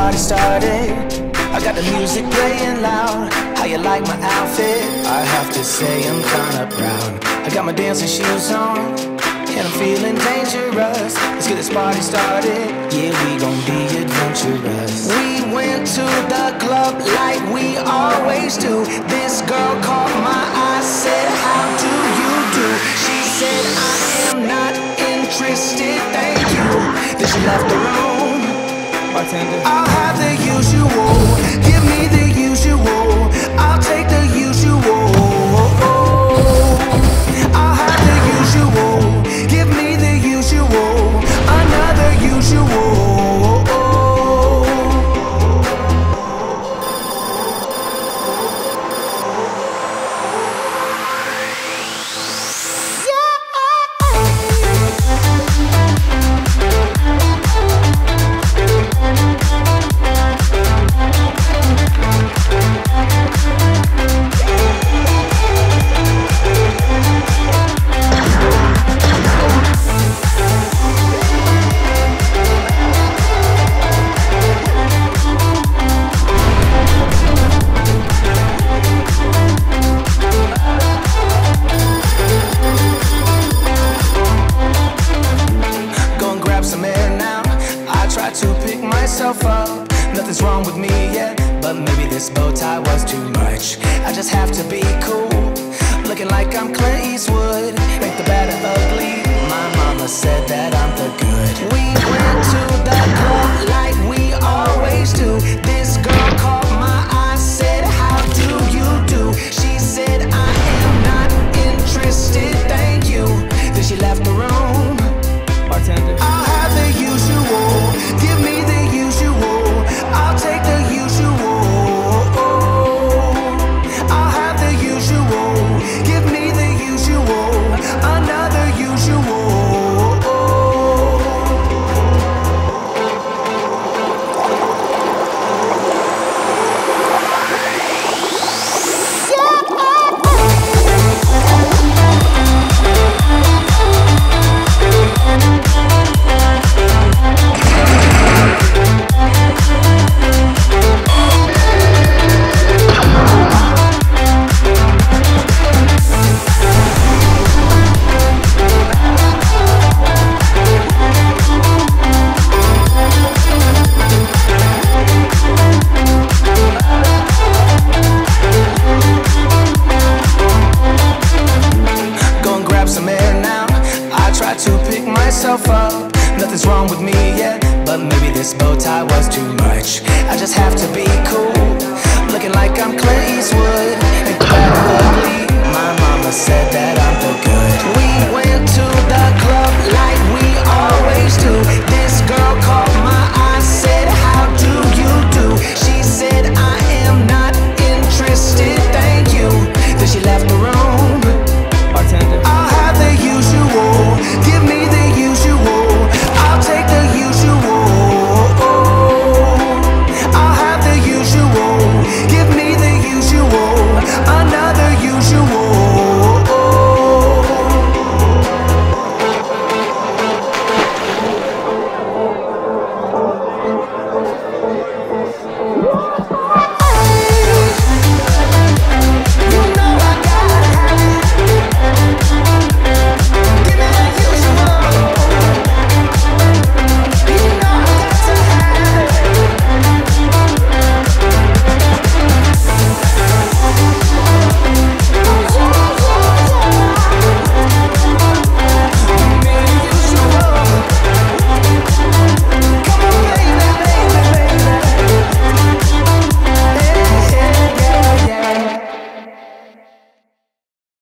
party started. I got the music playing loud. How you like my outfit? I have to say I'm kinda proud. I got my dancing shoes on, and I'm feeling dangerous. Let's get this party started. Yeah, we gon' be adventurous. We went to the club like we always do. This girl caught my eye, said, how do you do? She said, I am not interested, thank you. Then she left the room. Bartender, I'll have the usual. Give me the usual. I'll take the usual. I'll have the usual. Give me the usual. Another usual. Up. Nothing's wrong with me yet, but maybe this bow tie was too much. I just have to be cool, looking like I'm Clint Eastwood. Make the bad ugly. My mama said that I'm the good. We went to the club like we always do. This girl caught my eye, said, how do you do? She said, I am not interested, thank you. Then she left the room. Bartender, I'll have the usual. Give me the usual. I'll take the usual. I'll have the usual. Give me the usual. Another usual. Up. Nothing's wrong with me yet, but maybe this bow tie was too much. I just have to be cool, looking like I'm Clint Eastwood.